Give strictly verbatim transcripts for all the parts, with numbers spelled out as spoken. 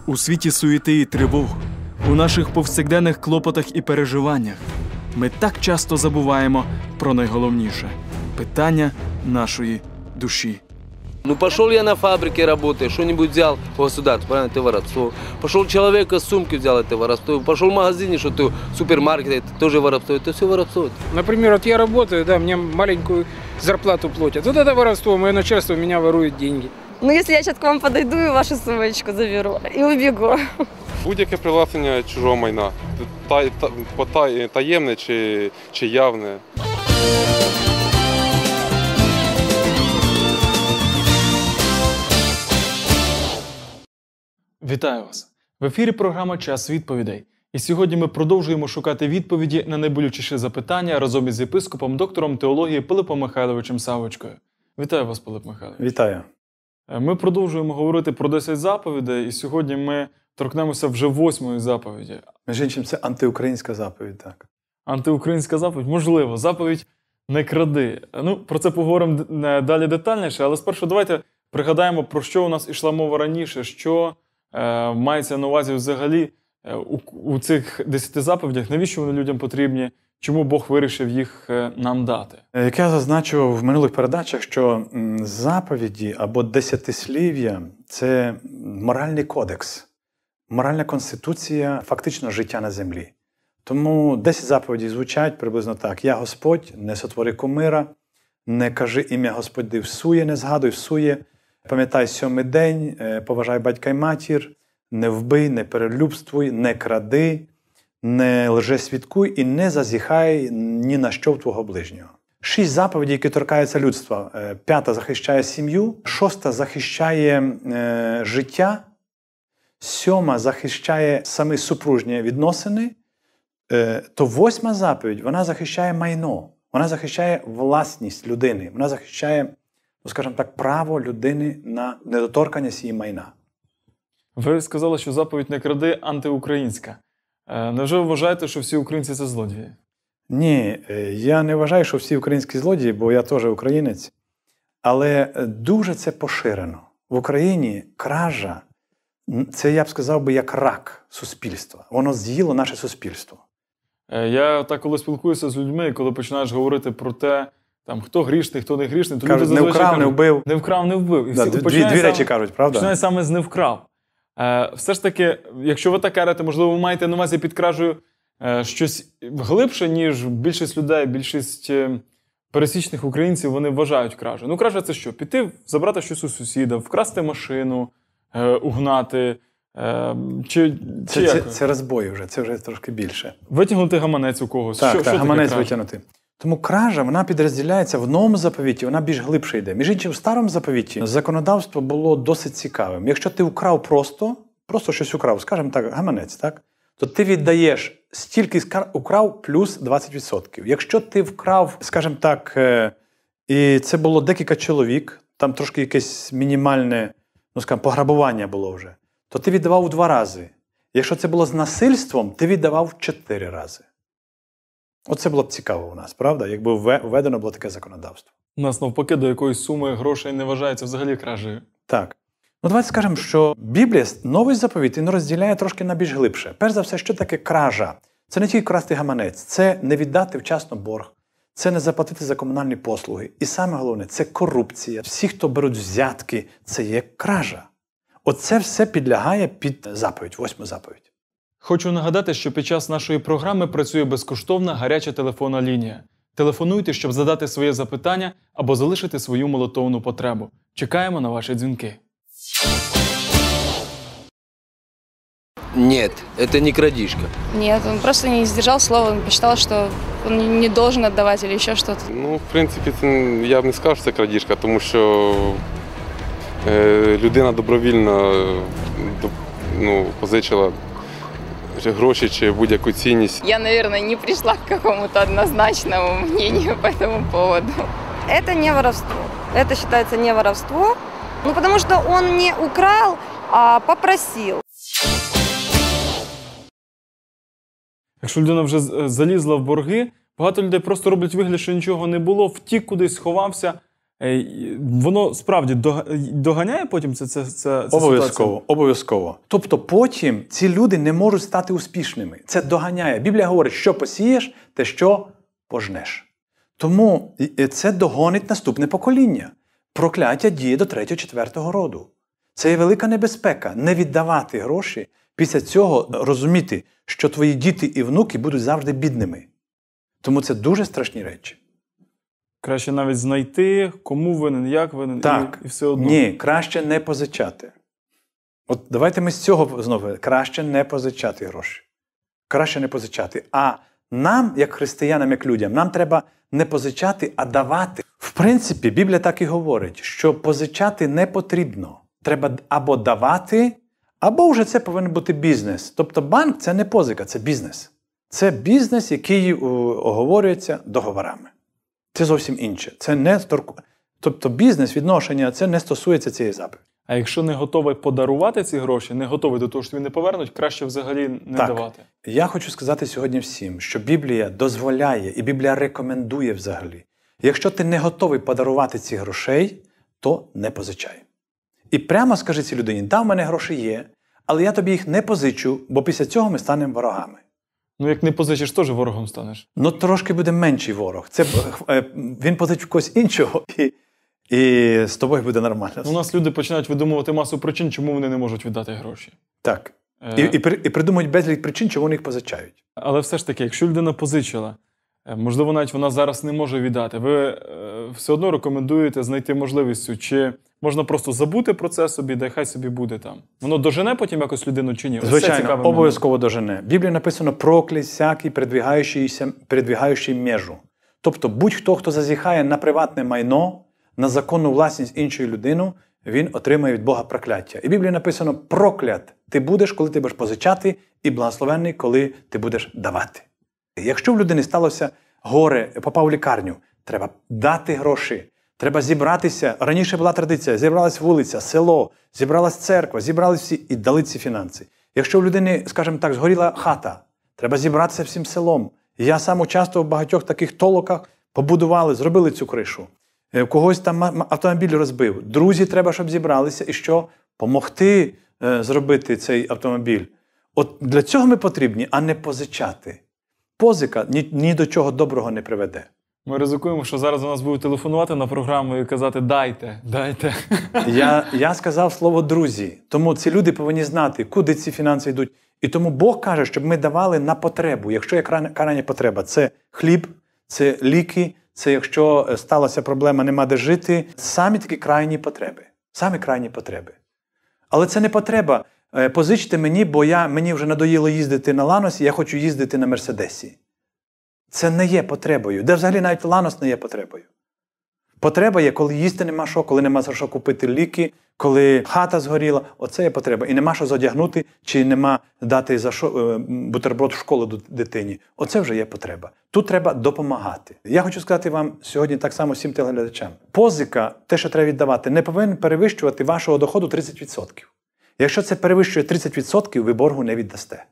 У світі суєти і тривог, у наших повсякденних клопотах і переживаннях ми так часто забуваємо про найголовніше – питання нашої душі. Ну пошел я на фабрике работать, что-нибудь взял у государства, правильно, это воровство. Пошел человек из сумки взял, это воровство. Пошел в магазине, что-то в супермаркете, это тоже воровство. Это все воровство. Например, вот я работаю, да, мне маленькую зарплату платят. Вот это воровство, мое начальство меня ворует деньги. Ну, если я сейчас к вам подойду и вашу сумочку заберу и убегу. Будь-яке привласнення чужого майна, та, та, таємне чи, чи явне. Вітаю вас! В ефірі програма «Час відповідей». І сьогодні ми продовжуємо шукати відповіді на найболючіші запитання разом із єпископом, доктором теології Пилипом Михайловичем Савочкою. Вітаю вас, Пилип Михайлович. Вітаю. Ми продовжуємо говорити про десять заповідей, і сьогодні ми торкнемося вже восьмої заповіді. Між іншим, це антиукраїнська заповідь, так. Антиукраїнська заповідь? Можливо. Заповідь «Не кради». Ну, про це поговоримо далі детальніше, але спершу давайте пригадаємо, про що у нас ішла мова раніше, що е, мається на увазі взагалі е, у, у цих десяти заповідях, навіщо вони людям потрібні, чому Бог вирішив їх е, нам дати. Як я зазначив в минулих передачах, що заповіді або десятислів'я – це моральний кодекс, моральна конституція фактично життя на землі. Тому десять заповідей звучать приблизно так. «Я Господь, не сотвори кумира, не кажи ім'я Господи всує, не згадуй всує, пам'ятай сьомий день, поважай батька й матір, не вбий, не перелюбствуй, не кради, не лжесвідкуй і не зазіхай ні на що в твого ближнього». Шість заповідей, які торкаються людства. П'ята захищає сім'ю, шоста захищає е, життя, сьома захищає самі супружні відносини, е, то восьма заповідь, вона захищає майно, вона захищає власність людини, вона захищає, ну, скажімо так, право людини на недоторканність її майна. Ви сказали, що заповідь «Не кради» антиукраїнська. Е, невже ви вважаєте, що всі українці – це злодії? Ні, я не вважаю, що всі українські злодії, бо я теж українець. Але дуже це поширено. В Україні кража – це, я б сказав би, як рак суспільства. Воно з'їло наше суспільство. Я так коли спілкуюся з людьми, коли починаєш говорити про те, там, хто грішний, хто не грішний, то кажуть, люди не вкрав, кажуть, не вбив. Не вкрав, не вбив. І да, всі, дві, дві речі кажуть, правда? Починає саме з «не вкрав». Е, все ж таки, якщо ви так кажете, можливо, ви маєте на увазі під кражею е, щось глибше, ніж більшість людей, більшість е, пересічних українців, вони вважають кражу. Ну, кража – це що? Піти, забрати щось у сусіда, вкрасти машину, е, угнати, е, чи, це, чи це, як? це розбої вже, це вже трошки більше. Витягнути гаманець у когось. Так, що, так, що гаманець таке витягнути. Тому кража, вона підрозділяється в новому заповіті, вона більш глибше йде. Між іншим, в старому заповіті законодавство було досить цікавим. Якщо ти вкрав просто, просто щось украв, скажімо так, гаманець, так? То ти віддаєш стільки украв плюс двадцять відсотків. Якщо ти вкрав, скажімо так, і це було декілька чоловік, там трошки якесь мінімальне, ну скажімо, пограбування було вже, то ти віддавав у два рази. Якщо це було з насильством, ти віддавав в чотири рази. Оце було б цікаво у нас, правда? Якби введено було таке законодавство. У нас навпаки до якоїсь суми грошей не вважається взагалі кражею. Так. Ну, давайте скажемо, що Біблія, новий заповіт, він розділяє трошки на більш глибше. Перш за все, що таке кража? Це не тільки красти гаманець, це не віддати вчасно борг, це не заплатити за комунальні послуги. І саме головне, це корупція. Всі, хто беруть взятки, це є кража. Оце все підлягає під заповідь, восьму заповідь. Хочу нагадати, що під час нашої програми працює безкоштовна гаряча телефонна лінія. Телефонуйте, щоб задати своє запитання або залишити свою молитовну потребу. Чекаємо на ваші дзвінки. Нет, это не крадишка. Нет, он просто не сдержал слова, он посчитал, что он не должен отдавать или еще что-то. Ну, в принципі, це, я б не сказав, що це крадіжка, тому що е, людина добровільно ну, позичила гроші чи будь-яку цінність. Я, наверное, не пришла к какому-то однозначному мнению по этому поводу. Это не воровство. Это считается не воровство, ну, потому что он не украл, а попросил. Якщо людина вже залізла в борги, багато людей просто роблять вигляд, що нічого не було, втік кудись, сховався, Е, Воно справді дога- доганяє потім це, це, це, це Обов'язково, обов'язково. Тобто потім ці люди не можуть стати успішними. Це доганяє. Біблія говорить, що посієш, те що пожнеш. Тому це догонить наступне покоління. Прокляття діє до третього-четвертого роду. Це є велика небезпека. Не віддавати гроші, після цього розуміти, що твої діти і внуки будуть завжди бідними. Тому це дуже страшні речі. Краще навіть знайти, кому винен, як винен, Так. і, і все одно. Ні, краще не позичати. От давайте ми з цього знову. Краще не позичати гроші. Краще не позичати. А нам, як християнам, як людям, нам треба не позичати, а давати. В принципі, Біблія так і говорить, що позичати не потрібно. Треба або давати, або вже це повинен бути бізнес. Тобто банк – це не позика, це бізнес. Це бізнес, який оговорюється договорами. Це зовсім інше. Це не торку... Тобто бізнес, відношення, це не стосується цієї заповіді. А якщо не готовий подарувати ці гроші, не готовий до того, що тобі не повернуть, краще взагалі не Так. давати. Я хочу сказати сьогодні всім, що Біблія дозволяє і Біблія рекомендує взагалі. Якщо ти не готовий подарувати ці грошей, то не позичай. І прямо скажи цій людині, да, в мене гроші є, але я тобі їх не позичу, бо після цього ми станемо ворогами. Ну, як не позичиш, теж ворогом станеш. Ну, трошки буде менший ворог. Це, е, він позичить в когось іншого, і, і з тобою буде нормально. У нас люди починають видумувати масу причин, чому вони не можуть віддати гроші. Так. Е, І, і, при- і придумують безліч причин, чому вони їх позичають. Але все ж таки, якщо людина позичила, е, можливо, навіть вона зараз не може віддати, ви е, все одно рекомендуєте знайти можливість, цю, чи можна просто забути про це собі, да й хай собі буде там. Воно дожене потім якось людину чи ні? Ось це Звичайно, цікаве мене. обов'язково дожене. В Біблії написано «проклій всякий, передвігаючийся- передвігаючий межу». Тобто будь-хто, хто зазіхає на приватне майно, на законну власність іншої людини, він отримає від Бога прокляття. І в Біблії написано «проклят ти будеш, коли ти будеш позичати, і благословенний, коли ти будеш давати». Якщо в людини сталося горе, попав в лікарню, треба дати гроші. Треба зібратися. Раніше була традиція. Зібралась вулиця, село, зібралась церква, зібрались всі і дали ці фінанси. Якщо в людини, скажімо так, згоріла хата, треба зібратися всім селом. Я сам участвував в багатьох таких толоках, побудували, зробили цю кришу. У когось там автомобіль розбив. Друзі, треба, щоб зібралися і що? Помогти е, зробити цей автомобіль. От для цього ми потрібні, а не позичати. Позика ні, ні до чого доброго не приведе. Ми ризикуємо, що зараз у нас будуть телефонувати на програму і казати «дайте, дайте». Я, я сказав слово «друзі», тому ці люди повинні знати, куди ці фінанси йдуть. І тому Бог каже, щоб ми давали на потребу. Якщо є крайня потреба, це хліб, це ліки, це якщо сталася проблема, нема де жити. Самі такі крайні потреби. Самі крайні потреби. Але це не потреба. Позичте мені, бо я, мені вже надоїло їздити на Ланосі, я хочу їздити на Мерседесі. Це не є потребою. Де взагалі навіть Ланос не є потребою. Потреба є, коли їсти нема що, коли нема за що купити ліки, коли хата згоріла. Оце є потреба. І нема що задягнути, чи нема дати за що, бутерброд в школу дитині. Оце вже є потреба. Тут треба допомагати. Я хочу сказати вам сьогодні так само всім телеглядачам. Позика, те, що треба віддавати, не повинен перевищувати вашого доходу тридцять відсотків. Якщо це перевищує тридцять відсотків, ви боргу не віддасте.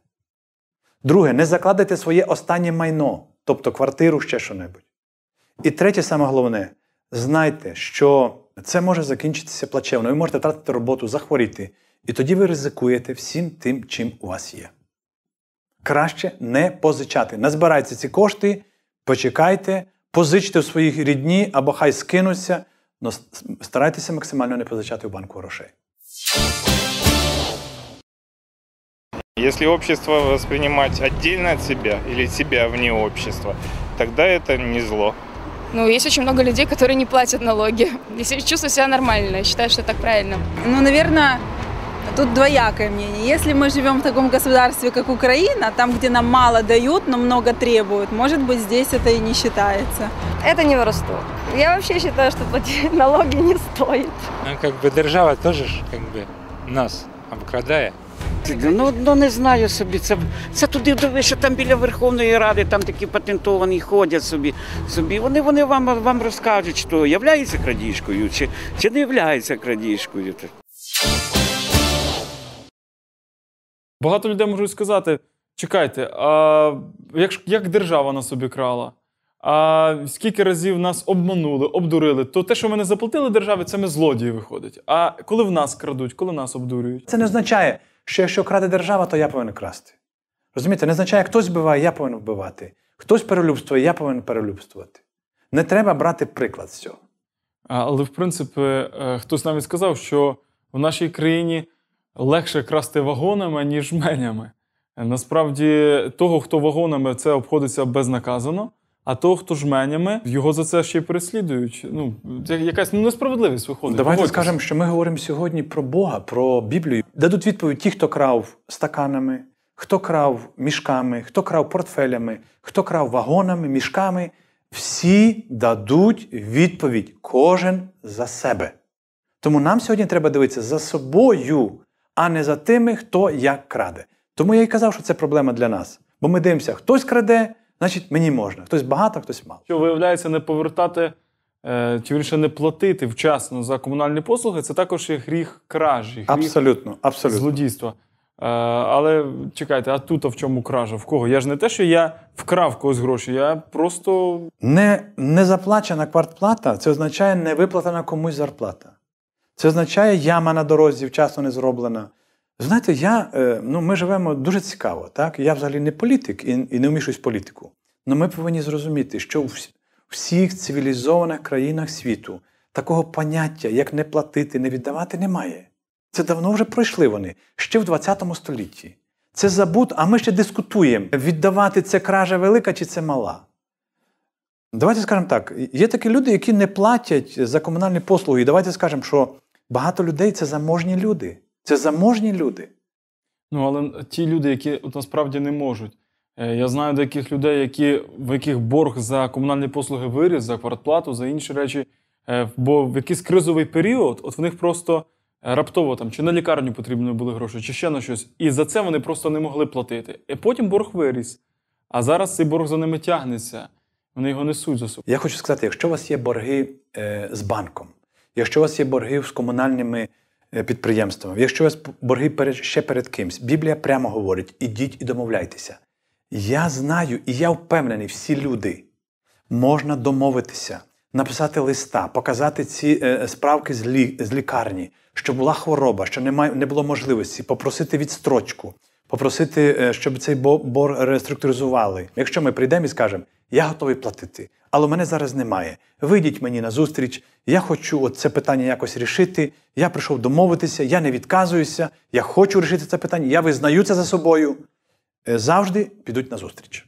Друге, не закладайте своє останнє майно, тобто квартиру, ще що-небудь. І третє, саме головне, знайте, що це може закінчитися плачевно. Ви можете втратити роботу, захворіти. І тоді ви ризикуєте всім тим, чим у вас є. Краще не позичати. Назбирайте ці кошти, почекайте, позичте у своїх рідні, або хай скинуться, але старайтеся максимально не позичати у банку грошей. Если общество воспринимать отдельно от себя или себя вне общества, тогда это не зло. Ну, есть очень много людей, которые не платят налоги. Если чувствуют себя нормально, я считаю, что так правильно. Ну, наверное, тут двоякое мнение. Если мы живем в таком государстве, как Украина, там, где нам мало дают, но много требуют, может быть, здесь это и не считается. Это не воровство. Я вообще считаю, что платить налоги не стоит. Ну, как бы держава теж как бы, нас обкрадає. Ну, ну не знаю собі, це, це туди, що там біля Верховної Ради, там такі патентовані ходять собі. собі. Вони, вони вам, вам розкажуть, що являється крадіжкою, чи, чи не являється крадіжкою. Багато людей можуть сказати, чекайте, а як, як держава на собі крала? а скільки разів нас обманули, обдурили, то те, що ми не заплатили державі, це ми злодії виходить. А коли в нас крадуть, коли нас обдурюють? Це не означає, що якщо краде держава, то я повинен красти. Розумієте, не означає, хтось вбиває, я повинен вбивати. Хтось перелюбствує, я повинен перелюбствувати. Не треба брати приклад з цього. Але, в принципі, хтось навіть сказав, що в нашій країні легше красти вагонами, ніж жменями. Насправді, того, хто вагонами, це обходиться безнаказано, а того, хто жменями, його за це ще й переслідують. Ну, якась ну, несправедливість виходить. Давайте Погодьтеся. скажемо, що ми говоримо сьогодні про Бога, про Біблію. Дадуть відповідь ті, хто крав стаканами, хто крав мішками, хто крав портфелями, хто крав вагонами, мішками. Всі дадуть відповідь, кожен за себе. Тому нам сьогодні треба дивитися за собою, а не за тими, хто як краде. Тому я і казав, що це проблема для нас. Бо ми дивимося, хтось краде, значить мені можна. Хтось багато, хтось мало. Що виявляється, не повертати, е, чи більше не платити вчасно за комунальні послуги, це також є гріх кражі, гріх абсолютно, абсолютно. злодійства. Е, але чекайте, а тут а в чому кража? В кого? Я ж не те, що я вкрав когось гроші, я просто... Не, не заплачена квартплата – це означає не виплатена комусь зарплата. Це означає яма на дорозі вчасно не зроблена. Знаєте, я, ну, ми живемо дуже цікаво. Так? Я взагалі не політик і, і не вмішуюсь в політику. Але ми повинні зрозуміти, що в всіх цивілізованих країнах світу такого поняття, як не платити, не віддавати, немає. Це давно вже пройшли вони, ще в двадцятому столітті. Це забуто, а ми ще дискутуємо, віддавати це кража велика чи це мала. Давайте скажемо так, є такі люди, які не платять за комунальні послуги. І давайте скажемо, що багато людей – це заможні люди. Це заможні люди. Ну, але ті люди, які от, насправді не можуть. Я знаю деяких людей, які, в яких борг за комунальні послуги виріс, за квартплату, за інші речі. Бо в якийсь кризовий період, от в них просто раптово там, чи на лікарню потрібні були гроші, чи ще на щось. І за це вони просто не могли платити. І потім борг виріс. А зараз цей борг за ними тягнеться. Вони його несуть за собою. Я хочу сказати, якщо у вас є борги е, з банком, якщо у вас є борги з комунальними е, підприємствами, якщо у вас борги перед, ще перед кимсь, Біблія прямо говорить, ідіть і домовляйтеся. Я знаю, і я впевнений, всі люди, можна домовитися, написати листа, показати ці е, справки з, лі, з лікарні, що була хвороба, що немає, не було можливості, попросити відстрочку, попросити, е, щоб цей борг реструктуризували. Якщо ми прийдемо і скажемо, я готовий платити, але мене зараз немає. Вийдіть мені на зустріч, я хочу це питання якось рішити, я прийшов домовитися, я не відказуюся, я хочу рішити це питання, я визнаю це за собою. Завжди підуть на зустріч.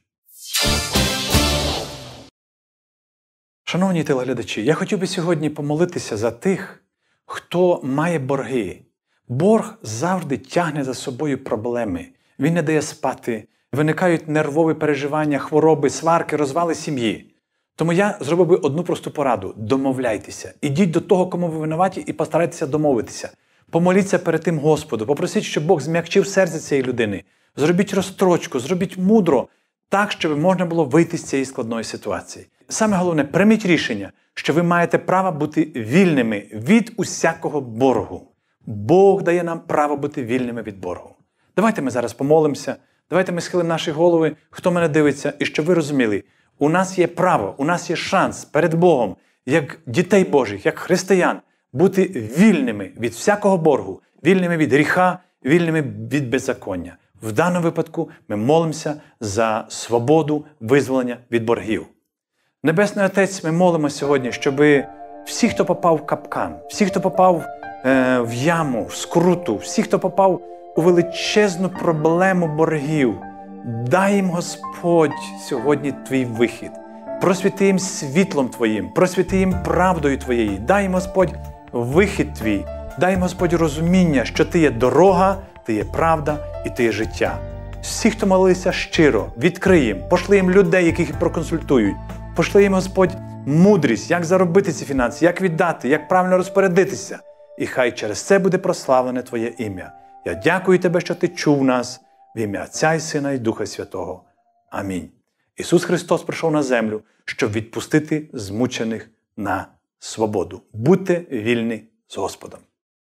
Шановні телеглядачі, я хотів би сьогодні помолитися за тих, хто має борги. Борг завжди тягне за собою проблеми. Він не дає спати. Виникають нервові переживання, хвороби, сварки, розвали сім'ї. Тому я зробив би одну просту пораду. Домовляйтеся. Ідіть до того, кому ви винуваті, і постарайтеся домовитися. Помоліться перед тим Господу. Попросіть, щоб Бог зм'якчив серце цієї людини. Зробіть розстрочку, зробіть мудро, так, щоб можна було вийти з цієї складної ситуації. Саме головне, прийміть рішення, що ви маєте право бути вільними від усякого боргу. Бог дає нам право бути вільними від боргу. Давайте ми зараз помолимося. Давайте ми схилимо наші голови, хто мене дивиться, і щоб ви розуміли, у нас є право, у нас є шанс перед Богом, як дітей Божих, як християн, бути вільними від всякого боргу, вільними від гріха, вільними від беззаконня. В даному випадку ми молимося за свободу, визволення від боргів. Небесний Отець, ми молимо сьогодні, щоб всі, хто попав в капкан, всі, хто попав е, в яму, в скруту, всі, хто попав у величезну проблему боргів, дай їм, Господь, сьогодні Твій вихід. Просвіти їм світлом Твоїм, просвіти їм правдою Твоєю. Дай їм, Господь, вихід Твій. Дай їм, Господь, розуміння, що Ти є дорога, Ти є правда і Ти є життя. Всі, хто молилися щиро, відкрий їм, пошли їм людей, яких їх проконсультують. Пошли їм, Господь, мудрість, як заробити ці фінанси, як віддати, як правильно розпорядитися. І хай через це буде прославлене Твоє ім'я. Я дякую Тебе, що Ти чув нас в ім'я Отця і Сина і Духа Святого. Амінь. Ісус Христос прийшов на землю, щоб відпустити змучених на свободу. Будьте вільні з Господом.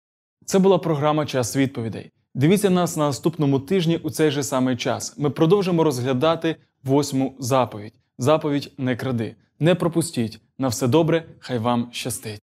Це була програма «Час відповідей». Дивіться нас на наступному тижні у цей же самий час. Ми продовжимо розглядати восьму заповідь. заповідь «Не кради». Не пропустіть. На все добре, хай вам щастить.